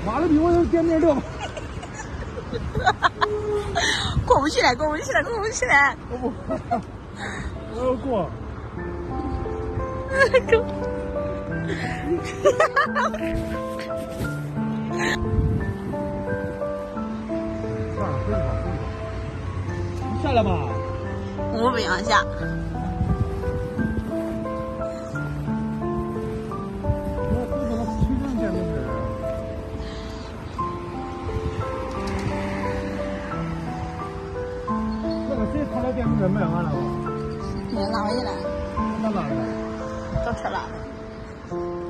妈的逼，我有点名了。 过不去了，过不去了，过不去了。 我不，我要过。 走。 算了，回去吧，回去吧。你下来吧。 我不想下。 我这个推荐见面的。那个谁开的电瓶车卖完了吧？ 没拿回去了。 哪拿的？ 找车了。